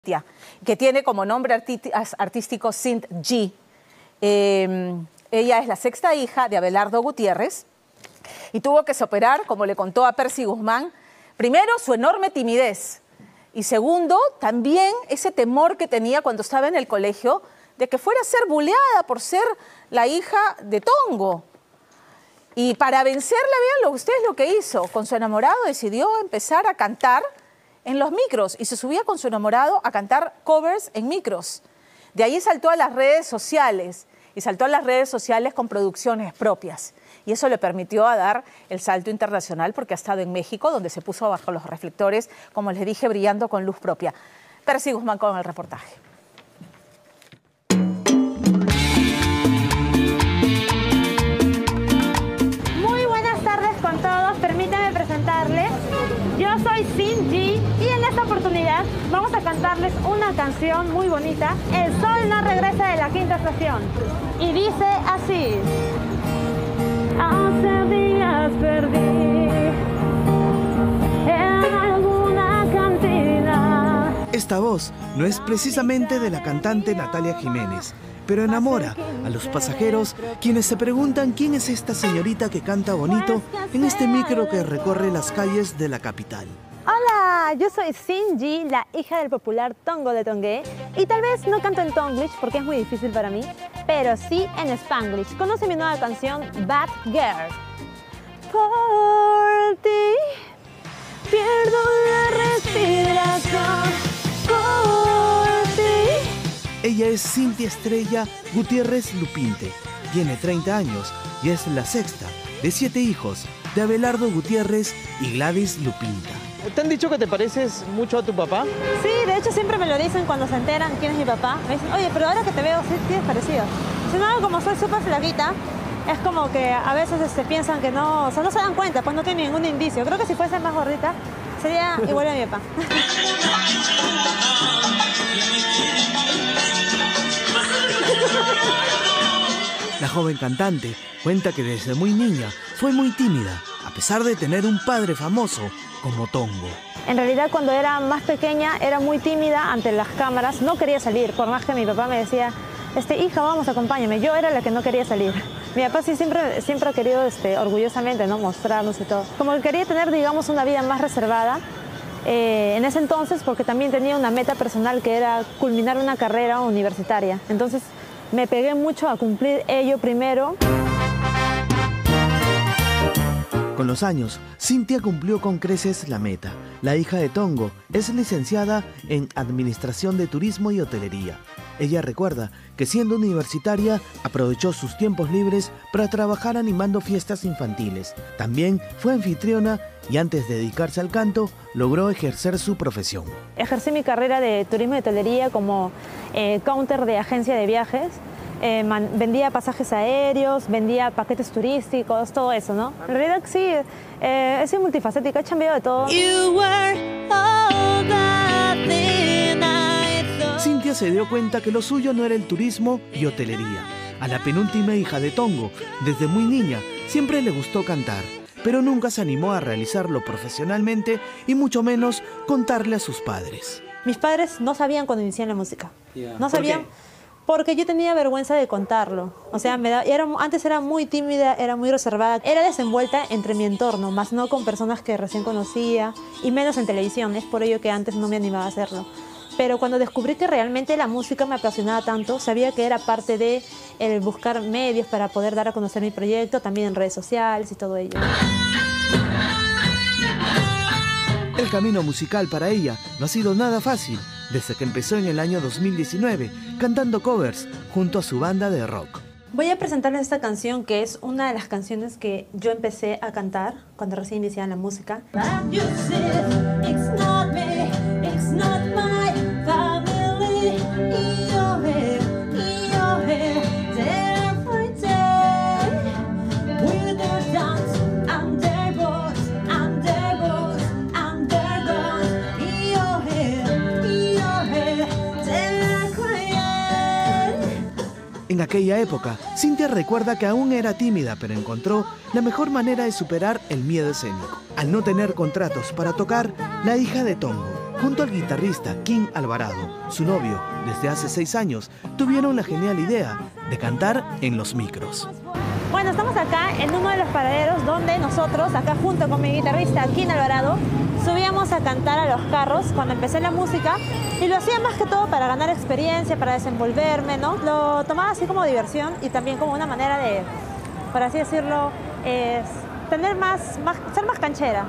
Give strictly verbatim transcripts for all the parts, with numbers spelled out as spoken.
que tiene como nombre artístico Cint G. Eh, ella es la sexta hija de Abelardo Gutiérrez y tuvo que superar, como le contó a Percy Guzmán, primero su enorme timidez y segundo, también ese temor que tenía cuando estaba en el colegio de que fuera a ser buleada por ser la hija de Tongo. Y para vencerla, vean ustedes lo que hizo. Con su enamorado decidió empezar a cantar en los micros y se subía con su enamorado a cantar covers en micros. De ahí saltó a las redes sociales y saltó a las redes sociales con producciones propias. Y eso le permitió a dar el salto internacional porque ha estado en México, donde se puso bajo los reflectores, como les dije, brillando con luz propia. Percy Guzmán con el reportaje. Muy buenas tardes con todos. Permítanme presentarles. Yo soy Cint G y en esta oportunidad vamos a cantarles una canción muy bonita. El sol no regresa de la quinta estación. Y dice así. Hace días perdí en alguna cantina. Esta voz no es precisamente de la cantante Natalia Jiménez, pero enamora a los pasajeros quienes se preguntan quién es esta señorita que canta bonito en este micro que recorre las calles de la capital. Hola, yo soy Cint G, la hija del popular Tongo de Tongué, y tal vez no canto en Tonglish porque es muy difícil para mí, pero sí en Spanglish. Conoce mi nueva canción Bad Girl. Por ti pierdo la respiración. Por ti. Ella es Cintia Estrella Gutiérrez Lupinte, tiene treinta años y es la sexta de siete hijos de Abelardo Gutiérrez y Gladys Lupinta. ¿Te han dicho que te pareces mucho a tu papá? Sí, de hecho siempre me lo dicen cuando se enteran quién es mi papá. Me dicen, oye, pero ahora que te veo, sí tienes parecido. Sin embargo, como soy súper flaquita, es como que a veces este, piensan que no, o sea, no se dan cuenta, pues no tienen ningún indicio. Creo que si fuese más gordita, sería igual a mi papá. La joven cantante cuenta que desde muy niña fue muy tímida, a pesar de tener un padre famoso como Tongo. En realidad, cuando era más pequeña, era muy tímida ante las cámaras, no quería salir, por más que mi papá me decía, este, hija, vamos, acompáñame. Yo era la que no quería salir. Mi papá sí siempre, siempre ha querido este, orgullosamente, ¿no?, mostrarnos y todo. Como que quería tener, digamos, una vida más reservada, eh, en ese entonces, porque también tenía una meta personal que era culminar una carrera universitaria. Entonces, me pegué mucho a cumplir ello primero. Con los años, Cintia cumplió con creces la meta. La hija de Tongo es licenciada en Administración de Turismo y Hotelería. Ella recuerda que siendo universitaria aprovechó sus tiempos libres para trabajar animando fiestas infantiles. También fue anfitriona y antes de dedicarse al canto, logró ejercer su profesión. Ejercí mi carrera de turismo y hotelería como eh, counter de agencia de viajes. Eh, man, vendía pasajes aéreos, vendía paquetes turísticos, todo eso, ¿no? En realidad sí, eh, he sido multifacética, he cambiado de todo. Cintia se dio cuenta que lo suyo no era el turismo y hotelería. A la penúltima hija de Tongo, desde muy niña, siempre le gustó cantar, pero nunca se animó a realizarlo profesionalmente y mucho menos contarle a sus padres. Mis padres no sabían cuando inicié en la música. Yeah. No sabían. Porque yo tenía vergüenza de contarlo. O sea, me da, era, antes era muy tímida, era muy reservada. Era desenvuelta entre mi entorno, más no con personas que recién conocía, y menos en televisión. Es por ello que antes no me animaba a hacerlo. Pero cuando descubrí que realmente la música me apasionaba tanto, sabía que era parte de el buscar medios para poder dar a conocer mi proyecto, también en redes sociales y todo ello. El camino musical para ella no ha sido nada fácil, desde que empezó en el año dos mil diecinueve, cantando covers junto a su banda de rock. Voy a presentarles esta canción, que es una de las canciones que yo empecé a cantar cuando recién iniciaba en la música. En aquella época, Cintia recuerda que aún era tímida, pero encontró la mejor manera de superar el miedo escénico. Al no tener contratos para tocar, la hija de Tongo Junto al guitarrista King Alvarado, su novio, desde hace seis años, tuvieron la genial idea de cantar en los micros. Bueno, estamos acá en uno de los paraderos donde nosotros, acá junto con mi guitarrista King Alvarado, subíamos a cantar a los carros cuando empecé la música y lo hacía más que todo para ganar experiencia, para desenvolverme, ¿no? Lo tomaba así como diversión y también como una manera de, por así decirlo, es tener más, más, ser más canchera.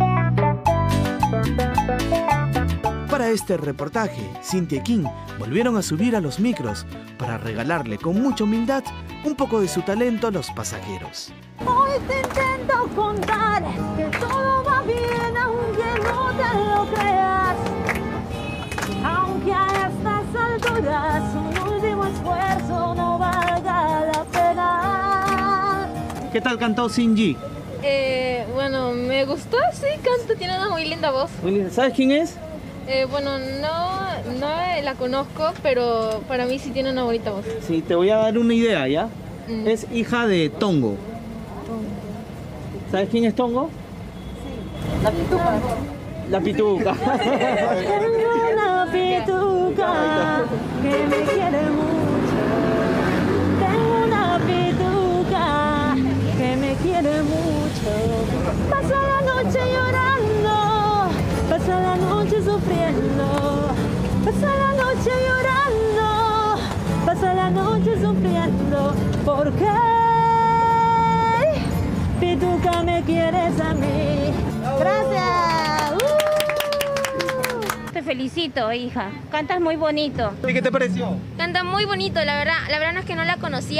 Para este reportaje, Cintia y King volvieron a subir a los micros para regalarle con mucha humildad un poco de su talento a los pasajeros. Hoy te intento contar que todo va bien aunque no te lo creas, aunque a estas alturas un último esfuerzo no valga la pena. ¿Qué tal cantó Cindy? Eh, bueno, me gustó, sí, canta, tiene una muy linda voz. Muy linda. ¿Sabes quién es? Eh, bueno, no, no la conozco, pero para mí sí tiene una bonita voz. Sí, te voy a dar una idea, ¿ya? Mm. Es hija de Tongo. ¿Sabes quién es Tongo? Sí. La pituca. La pituca. Tengo una pituca que me quiere mucho. Tengo una pituca que me quiere mucho. Pasa la noche llorando, pasa la noche sufriendo, pasa la noche llorando, pasa la noche sufriendo. ¿Por qué, pituca, me quieres a mí? Gracias. Uh. Te felicito, hija. Cantas muy bonito. ¿Y qué te pareció? Canta muy bonito, la verdad. La verdad no es que no la conocía.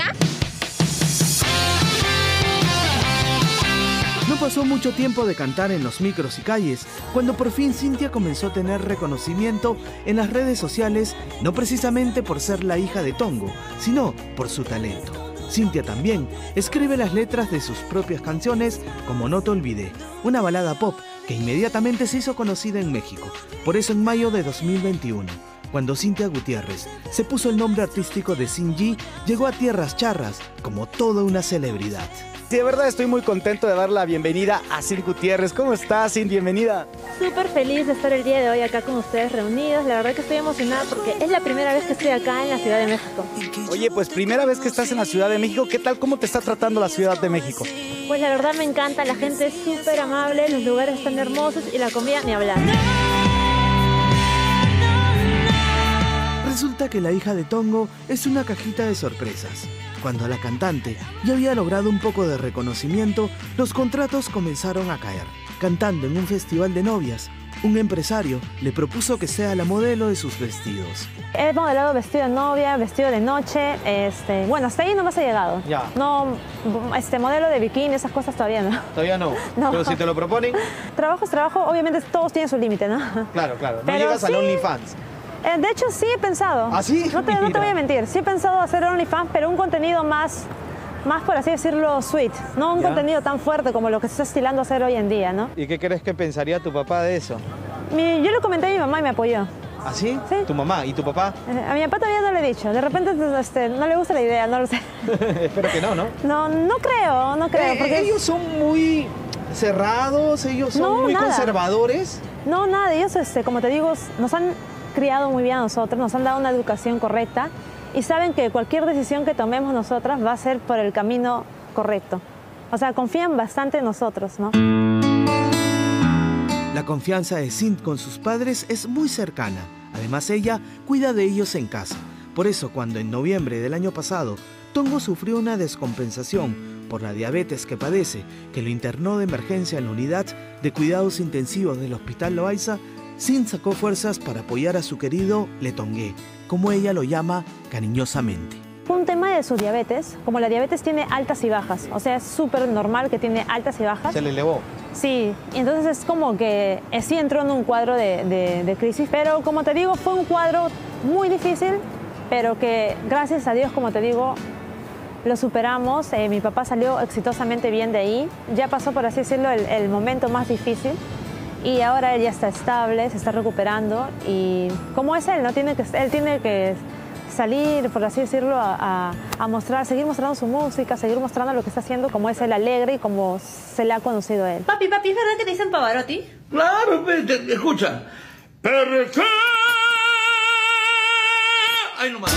No pasó mucho tiempo de cantar en los micros y calles, cuando por fin Cintia comenzó a tener reconocimiento en las redes sociales, no precisamente por ser la hija de Tongo, sino por su talento. Cintia también escribe las letras de sus propias canciones, como No te olvidé, una balada pop que inmediatamente se hizo conocida en México. Por eso en mayo de dos mil veintiuno, cuando Cintia Gutiérrez se puso el nombre artístico de Cindy, llegó a tierras charras como toda una celebridad. Sí, de verdad estoy muy contento de dar la bienvenida a Cindy Gutiérrez. ¿Cómo estás, Cindy? Bienvenida. Súper feliz de estar el día de hoy acá con ustedes reunidos. La verdad que estoy emocionada porque es la primera vez que estoy acá en la Ciudad de México. Oye, pues primera vez que estás en la Ciudad de México. ¿Qué tal? ¿Cómo te está tratando la Ciudad de México? Pues la verdad me encanta, la gente es súper amable, los lugares están hermosos y la comida ni hablar. Resulta que la hija de Tongo es una cajita de sorpresas. Cuando la cantante ya había logrado un poco de reconocimiento, los contratos comenzaron a caer. Cantando en un festival de novias, un empresario le propuso que sea la modelo de sus vestidos. He modelado vestido de novia, vestido de noche, este, bueno, hasta ahí no me ha llegado. Ya. No, este modelo de bikini, esas cosas todavía no. Todavía no. No. Pero si te lo proponen, Trabajo es trabajo, obviamente todos tienen su límite, ¿no? claro, claro. No Pero llegas al sí. OnlyFans. Eh, De hecho, sí he pensado. ¿Ah, sí? No te, no te Mira. voy a mentir. Sí he pensado hacer OnlyFans, pero un contenido más, más por así decirlo, sweet. No un Ya. contenido tan fuerte como lo que se está estilando hacer hoy en día, ¿no? ¿Y qué crees que pensaría tu papá de eso? Mi- yo le comenté a mi mamá y me apoyó. ¿Ah, sí? Sí. ¿Tu mamá y tu papá? Eh, A mi papá todavía no le he dicho. De repente este, no le gusta la idea, no lo sé. Espero que no, ¿no? No, no creo, no creo. Eh, Porque ellos son muy cerrados, ellos son No, muy nada. conservadores. No, nada, ellos, este, como te digo, nos han criado muy bien a nosotros, nos han dado una educación correcta y saben que cualquier decisión que tomemos nosotras va a ser por el camino correcto. O sea, confían bastante en nosotros, ¿no? La confianza de Cindy con sus padres es muy cercana. Además, ella cuida de ellos en casa. Por eso, cuando en noviembre del año pasado, Tongo sufrió una descompensación por la diabetes que padece, que lo internó de emergencia en la unidad de cuidados intensivos del Hospital Loaiza, Cindy sacó fuerzas para apoyar a su querido Letongué, como ella lo llama cariñosamente. Un tema de su diabetes, como la diabetes tiene altas y bajas, o sea, es súper normal que tiene altas y bajas. Se le elevó. Sí, y entonces es como que eh, sí entró en un cuadro de, de- de crisis, pero como te digo, fue un cuadro muy difícil, pero que gracias a Dios, como te digo, lo superamos. Eh, mi papá salió exitosamente bien de ahí, ya pasó, por así decirlo, el, el momento más difícil y ahora él ya está estable, se está recuperando y como es él, ¿no? tiene que, él tiene que salir, por así decirlo, a, a- a mostrar, seguir mostrando su música, seguir mostrando lo que está haciendo, como es él alegre y como se le ha conocido a él. Papi, papi, ¿es verdad que te dicen Pavarotti? Claro, pe, te- escucha, ¿Por qué? ¡Ay, no más!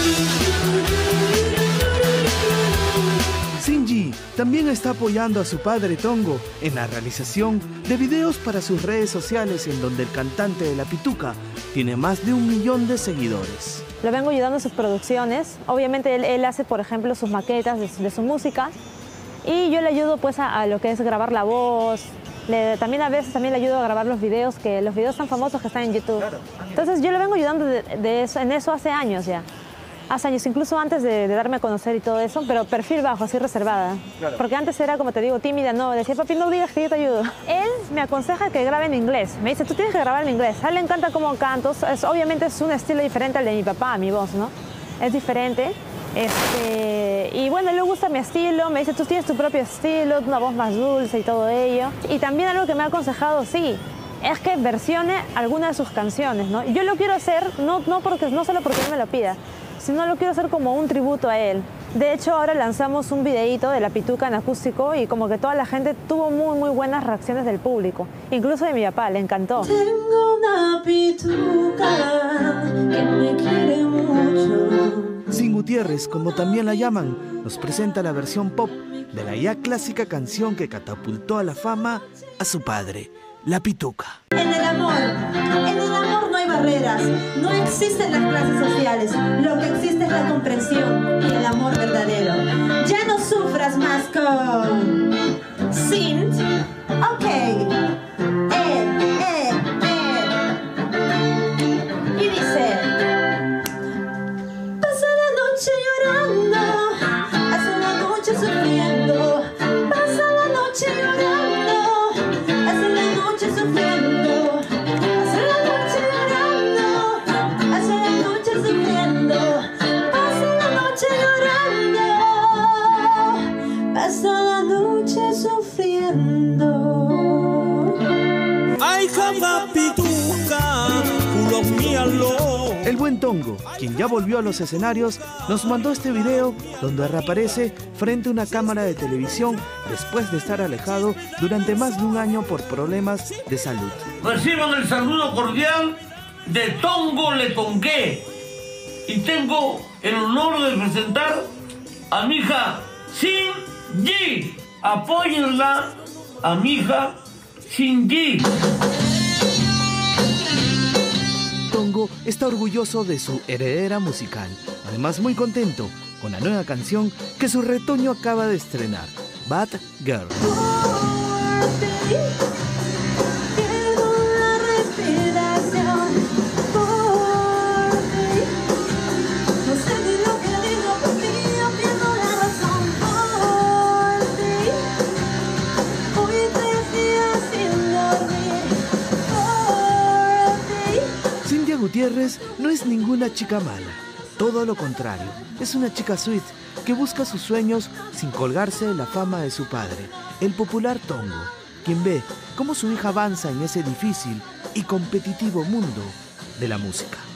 Shin-Ji también está apoyando a su padre Tongo en la realización de videos para sus redes sociales, en donde el cantante de La Pituca tiene más de un millón de seguidores. Lo vengo ayudando en sus producciones. Obviamente él, él hace, por ejemplo, sus maquetas de, de su música y yo le ayudo pues a, a lo que es grabar la voz. Le, también a veces también le ayudo a grabar los videos, que los videos tan famosos que están en YouTube. Entonces yo le vengo ayudando de, de eso, en eso hace años ya. Hace años, incluso antes de, de darme a conocer y todo eso, pero perfil bajo, así reservada. Claro. Porque antes era, como te digo, tímida, no, decía, papi, no digas que yo te ayudo. Él me aconseja que grabe en inglés. Me dice, tú tienes que grabar en inglés. A él le encanta cómo canto. Es, obviamente es un estilo diferente al de mi papá, mi voz, ¿no? Es diferente. Este, y bueno, le gusta mi estilo. Me dice, tú tienes tu propio estilo, una voz más dulce y todo ello. Y también algo que me ha aconsejado, sí, es que versione alguna de sus canciones, ¿no? Yo lo quiero hacer, no, no, porque, no solo porque él me lo pida, sino lo quiero hacer como un tributo a él. De hecho, ahora lanzamos un videíto de La Pituca en acústico y como que toda la gente tuvo muy, muy buenas reacciones del público. Incluso de mi papá, le encantó. Tengo una pituca que me quiere mucho. Shin Gutiérrez, como también la llaman, nos presenta la versión pop de la ya clásica canción que catapultó a la fama a su padre, La Pituca. En el amor, en el amor no hay barreras, no existen las clases sociales, lo que existe es la comprensión y el amor verdadero. Ya no sufras más con Sint, ok, eh, eh, eh. Y dice, pasa la noche llorando, pasa la noche sufriendo, pasa la noche llorando, pasa la noche sufriendo, pasa la noche llorando, pasa la noche sufriendo, pasa la noche llorando, pasa la noche sufriendo. Ay, japa pituca, culo míalo. El buen Tongo, quien ya volvió a los escenarios, nos mandó este video donde reaparece frente a una cámara de televisión después de estar alejado durante más de un año por problemas de salud. Reciban el saludo cordial de Tongo Letongué. Y tengo el honor de presentar a mi hija Shin-Ji. Apóyenla a mi hija Shin-Ji. Tongo está orgulloso de su heredera musical, además muy contento con la nueva canción que su retoño acaba de estrenar, Bad Girl. Gutiérrez no es ninguna chica mala, todo lo contrario, es una chica sweet que busca sus sueños sin colgarse de la fama de su padre, el popular Tongo, quien ve cómo su hija avanza en ese difícil y competitivo mundo de la música.